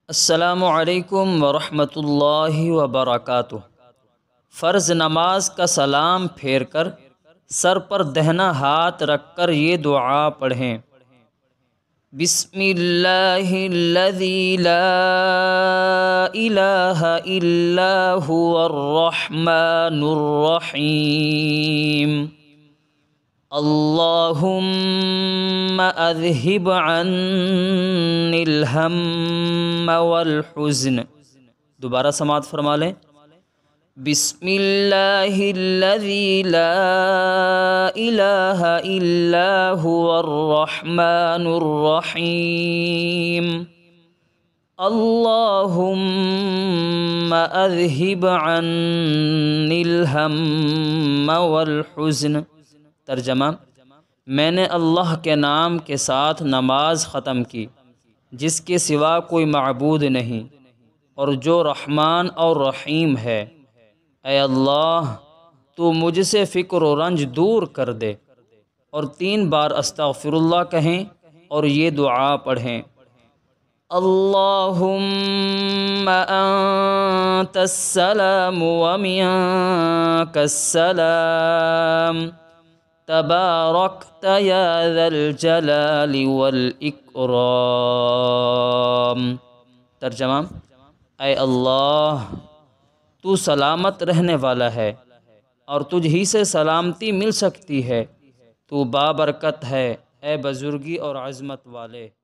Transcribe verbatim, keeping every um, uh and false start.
السلام علیکم ورحمۃ اللہ وبرکاتہ۔ فرض نماز کا سلام پھیر کر سر پر دہنا ہاتھ رکھ کر یہ دعا پڑھیں۔ بسم اللہ الذی لا الہ الا هو الرحمن الرحیم اللہم اذہب عنی الہم والحزن۔ دوبارہ سماعت فرما لیں۔ بسم اللہ الذی لا الہ الا هو الرحمن الرحیم اللہم اذہب عنی الہم والحزن۔ ترجمہ: میں نے اللہ کے نام کے ساتھ نماز ختم کی جس کے سوا کوئی معبود نہیں اور جو رحمان اور رحیم ہے۔ اے اللہ، تو مجھ سے فکر و رنج دور کر دے۔ اور تین بار استغفر اللہ کہیں اور یہ دعا پڑھیں۔ اللہم انت السلام ومنک السلام تبارکت یا ذا الجلال والاکرام۔ ترجمہ: اے اللہ، تو سلامت رہنے والا ہے اور تجھ ہی سے سلامتی مل سکتی ہے، تو بابرکت ہے اے بزرگی اور عظمت والے۔